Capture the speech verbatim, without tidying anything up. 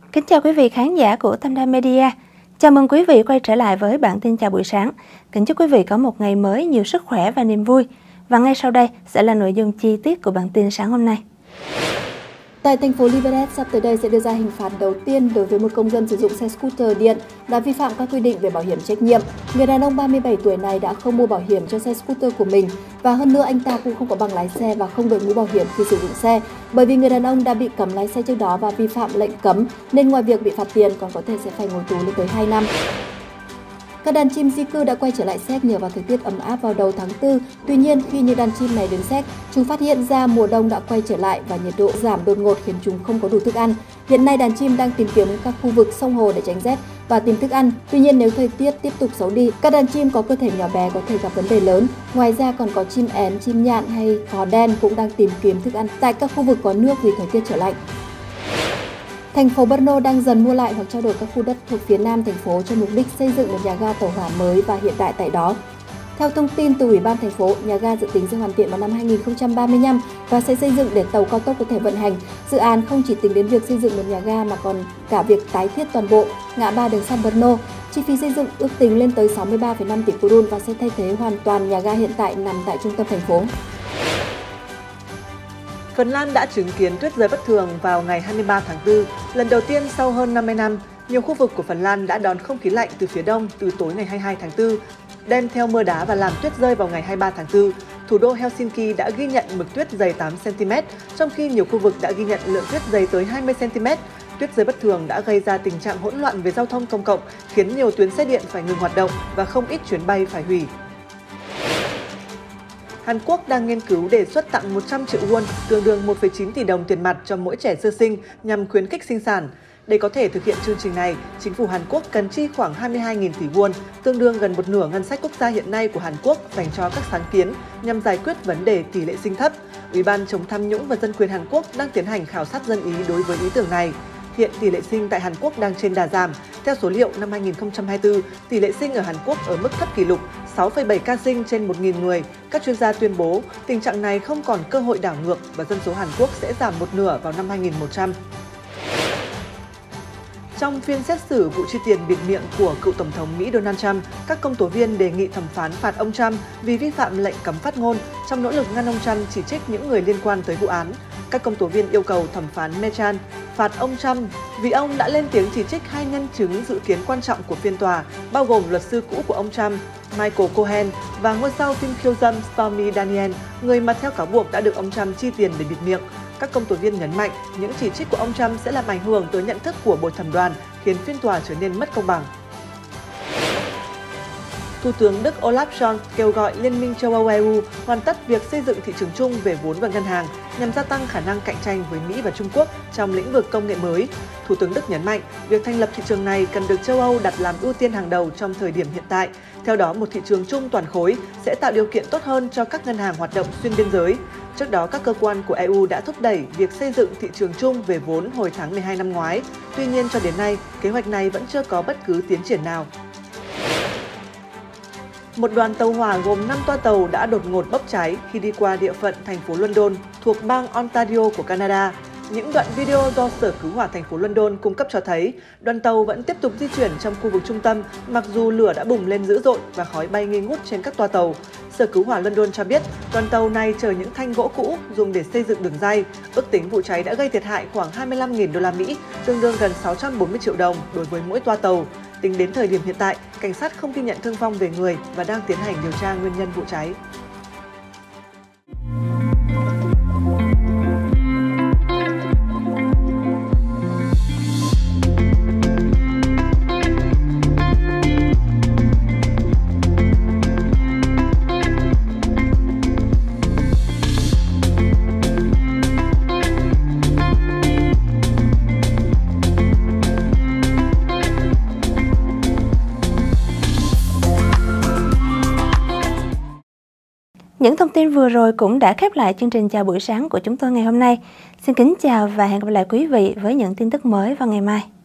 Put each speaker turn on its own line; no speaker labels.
Kính chào quý vị khán giả của Tâm Đa Media. Chào mừng quý vị quay trở lại với bản tin chào buổi sáng. Kính chúc quý vị có một ngày mới nhiều sức khỏe và niềm vui. Và ngay sau đây sẽ là nội dung chi tiết của bản tin sáng hôm nay.
Tại thành phố Liberec, sắp tới đây sẽ đưa ra hình phạt đầu tiên đối với một công dân sử dụng xe scooter điện đã vi phạm các quy định về bảo hiểm trách nhiệm. Người đàn ông ba mươi bảy tuổi này đã không mua bảo hiểm cho xe scooter của mình và hơn nữa anh ta cũng không có bằng lái xe và không đội mũ bảo hiểm khi sử dụng xe. Bởi vì người đàn ông đã bị cấm lái xe trước đó và vi phạm lệnh cấm nên ngoài việc bị phạt tiền còn có thể sẽ phải ngồi tù lên tới hai năm. Các đàn chim di cư đã quay trở lại séc nhờ vào thời tiết ấm áp vào đầu tháng tư. Tuy nhiên, khi những đàn chim này đến séc, chúng phát hiện ra mùa đông đã quay trở lại và nhiệt độ giảm đột ngột khiến chúng không có đủ thức ăn. Hiện nay đàn chim đang tìm kiếm các khu vực sông hồ để tránh rét và tìm thức ăn. Tuy nhiên, nếu thời tiết tiếp tục xấu đi, các đàn chim có cơ thể nhỏ bé có thể gặp vấn đề lớn. Ngoài ra còn có chim én, chim nhạn hay cò đen cũng đang tìm kiếm thức ăn tại các khu vực có nước vì thời tiết trở lạnh. Thành phố Brno đang dần mua lại hoặc trao đổi các khu đất thuộc phía nam thành phố cho mục đích xây dựng một nhà ga tàu hỏa mới và hiện đại tại đó. Theo thông tin từ Ủy ban thành phố, nhà ga dự tính sẽ hoàn thiện vào năm hai nghìn không trăm ba mươi lăm và sẽ xây dựng để tàu cao tốc có thể vận hành. Dự án không chỉ tính đến việc xây dựng một nhà ga mà còn cả việc tái thiết toàn bộ ngã ba đường sắt Brno. Chi phí xây dựng ước tính lên tới sáu mươi ba phẩy năm tỷ korun và sẽ thay thế hoàn toàn nhà ga hiện tại nằm tại trung tâm thành phố.
Phần Lan đã chứng kiến tuyết rơi bất thường vào ngày hai mươi ba tháng tư. Lần đầu tiên sau hơn năm mươi năm, nhiều khu vực của Phần Lan đã đón không khí lạnh từ phía đông từ tối ngày hai mươi hai tháng tư, đem theo mưa đá và làm tuyết rơi vào ngày hai mươi ba tháng tư. Thủ đô Helsinki đã ghi nhận mực tuyết dày tám xăng-ti-mét, trong khi nhiều khu vực đã ghi nhận lượng tuyết dày tới hai mươi xăng-ti-mét. Tuyết rơi bất thường đã gây ra tình trạng hỗn loạn về giao thông công cộng, khiến nhiều tuyến xe điện phải ngừng hoạt động và không ít chuyến bay phải hủy. Hàn Quốc đang nghiên cứu đề xuất tặng một trăm triệu won, tương đương một phẩy chín tỷ đồng tiền mặt cho mỗi trẻ sơ sinh nhằm khuyến khích sinh sản. Để có thể thực hiện chương trình này, chính phủ Hàn Quốc cần chi khoảng hai mươi hai nghìn tỷ won, tương đương gần một nửa ngân sách quốc gia hiện nay của Hàn Quốc dành cho các sáng kiến nhằm giải quyết vấn đề tỷ lệ sinh thấp. Ủy ban chống tham nhũng và dân quyền Hàn Quốc đang tiến hành khảo sát dân ý đối với ý tưởng này. Hiện tỷ lệ sinh tại Hàn Quốc đang trên đà giảm. Theo số liệu năm hai nghìn không trăm hai mươi tư, tỷ lệ sinh ở Hàn Quốc ở mức thấp kỷ lục sáu phẩy bảy ca sinh trên một nghìn người. Các chuyên gia tuyên bố tình trạng này không còn cơ hội đảo ngược và dân số Hàn Quốc sẽ giảm một nửa vào năm hai nghìn một trăm. Trong phiên xét xử vụ chi tiền bịt miệng của cựu Tổng thống Mỹ Donald Trump, các công tố viên đề nghị thẩm phán phạt ông Trump vì vi phạm lệnh cấm phát ngôn trong nỗ lực ngăn ông Trump chỉ trích những người liên quan tới vụ án. Các công tố viên yêu cầu thẩm phán Merchan phạt ông Trump vì ông đã lên tiếng chỉ trích hai nhân chứng dự kiến quan trọng của phiên tòa, bao gồm luật sư cũ của ông Trump, Michael Cohen, và ngôi sao phim khiêu dâm Stormy Daniels, người mà theo cáo buộc đã được ông Trump chi tiền để bịt miệng. Các công tố viên nhấn mạnh những chỉ trích của ông Trump sẽ làm ảnh hưởng tới nhận thức của bồi thẩm đoàn, khiến phiên tòa trở nên mất công bằng. Thủ tướng Đức Olaf Scholz kêu gọi Liên minh châu Âu e u hoàn tất việc xây dựng thị trường chung về vốn và ngân hàng nhằm gia tăng khả năng cạnh tranh với Mỹ và Trung Quốc trong lĩnh vực công nghệ mới. Thủ tướng Đức nhấn mạnh việc thành lập thị trường này cần được châu Âu đặt làm ưu tiên hàng đầu trong thời điểm hiện tại. Theo đó, một thị trường chung toàn khối sẽ tạo điều kiện tốt hơn cho các ngân hàng hoạt động xuyên biên giới. Trước đó, các cơ quan của e u đã thúc đẩy việc xây dựng thị trường chung về vốn hồi tháng mười hai năm ngoái. Tuy nhiên, cho đến nay, kế hoạch này vẫn chưa có bất cứ tiến triển nào. Một đoàn tàu hỏa gồm năm toa tàu đã đột ngột bốc cháy khi đi qua địa phận thành phố London thuộc bang Ontario của Canada. Những đoạn video do Sở Cứu hỏa thành phố London cung cấp cho thấy đoàn tàu vẫn tiếp tục di chuyển trong khu vực trung tâm mặc dù lửa đã bùng lên dữ dội và khói bay nghi ngút trên các toa tàu. Sở Cứu hỏa London cho biết đoàn tàu này chở những thanh gỗ cũ dùng để xây dựng đường ray. Ước tính vụ cháy đã gây thiệt hại khoảng hai mươi lăm nghìn đô la Mỹ, tương đương gần sáu trăm bốn mươi triệu đồng đối với mỗi toa tàu. Tính đến thời điểm hiện tại, cảnh sát không ghi nhận thương vong về người và đang tiến hành điều tra nguyên nhân vụ cháy.
Những thông tin vừa rồi cũng đã khép lại chương trình chào buổi sáng của chúng tôi ngày hôm nay. Xin kính chào và hẹn gặp lại quý vị với những tin tức mới vào ngày mai.